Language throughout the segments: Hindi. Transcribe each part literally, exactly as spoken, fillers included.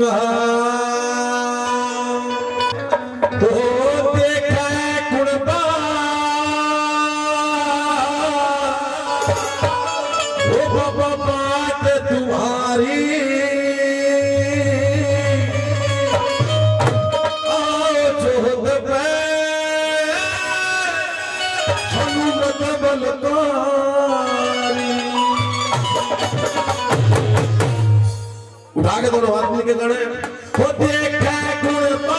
तो देखा कुर्बा वो बात तुम्हारी आओ जोध पे हनुमत बलकारी उठा के दोनों हाथ मिलके गणे वो देखा कुर्बा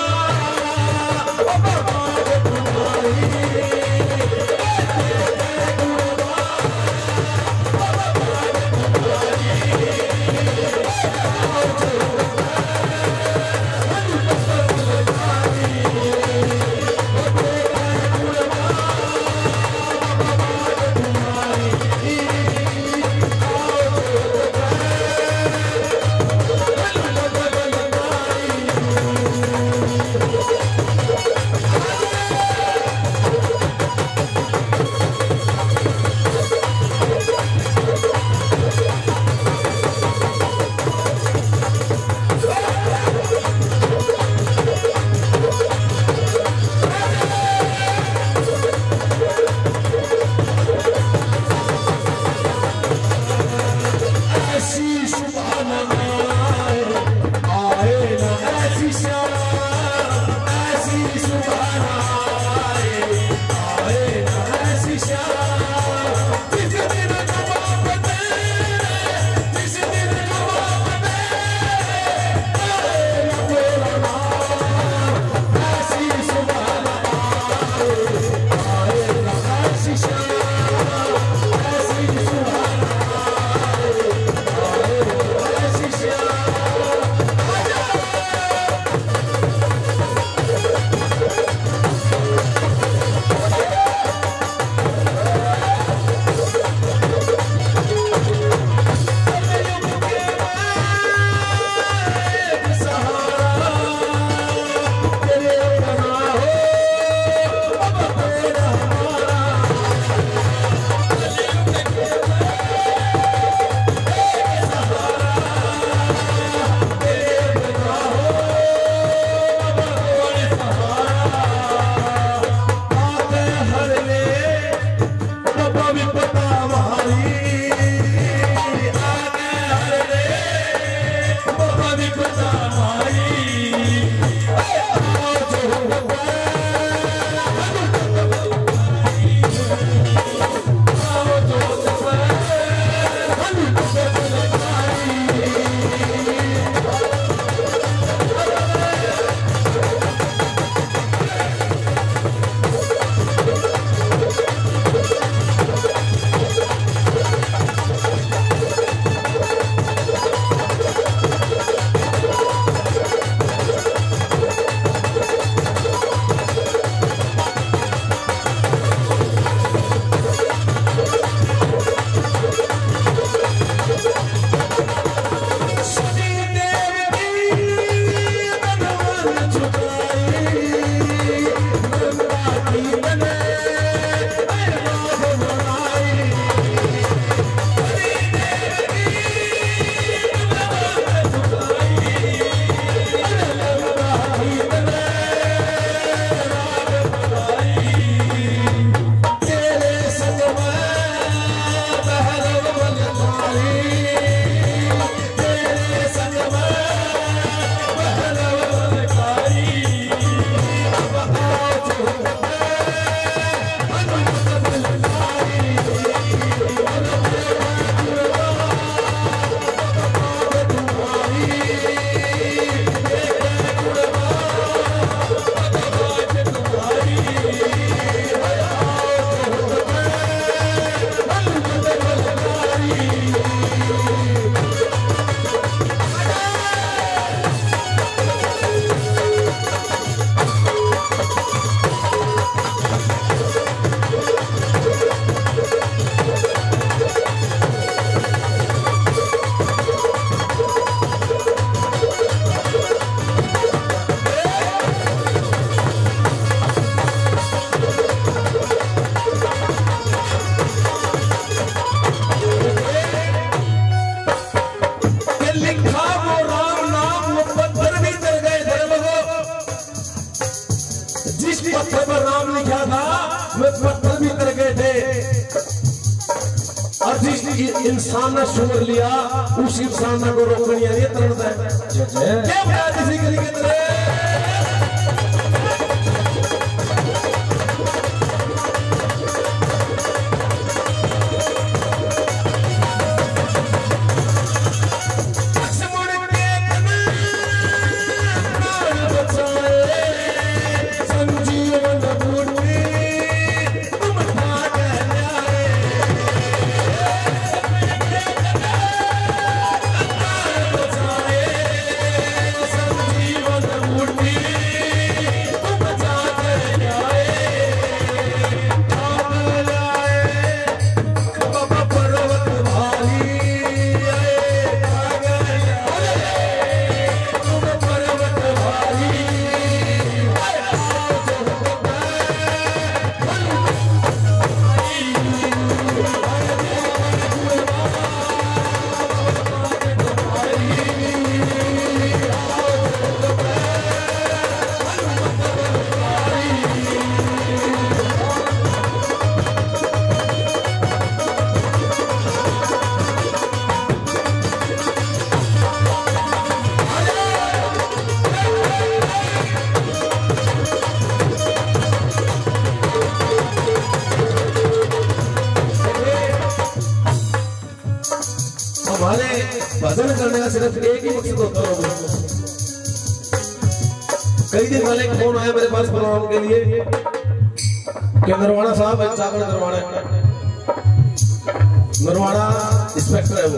इंसान ने सुन लिया उस इंसान को रोकनी है तरन है क्या बता किसी करी के तरह हमारे भजन करने का सिर्फ एक ही मकसद होता है। कई दिन पहले एक फोन आया मेरे पास प्रोग्राम के लिए कि नरवाना साहब चाकड़ नरवाना नरवाना इंस्पेक्टर है वो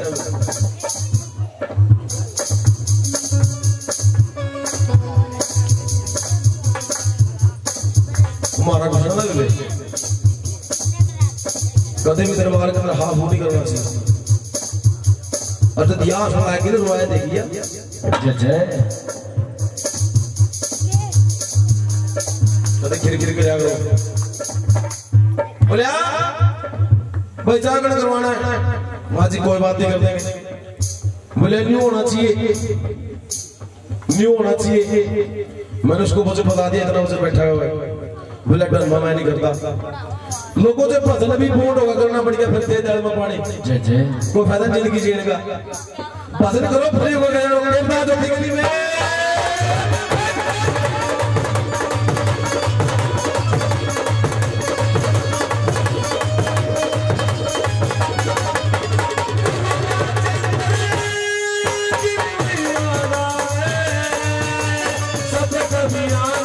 हमारा घुसना लगे कदे भी दरबार के अंदर हाथ बूटी करवा से और तो दिया सुना है कि रोया देखिए जय जय तो खिर खिर के जागो बोले भाई जागरण करवाना है माँ जी कोई बात नहीं कर देंगे बोले न्यू होना चाहिए न्यू होना चाहिए मैंने उसको मुझे बता दिया इतना मुझे बैठा हुआ है बोले डर मैं नहीं करता लोगों से भजन भी पूर्ण होगा करना पड़ेगा फिर दे दल में पानी जय जय कोई फायदा जिंदगी जीने का भजन करो फ्री हो गए लोग एक बात होती गली में सब कभी